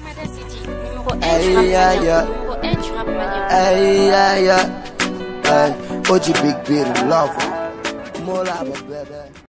Hey, yeah, yeah. Hey, yeah, yeah. Hey, OG Big Beard Lover. More lava, baby.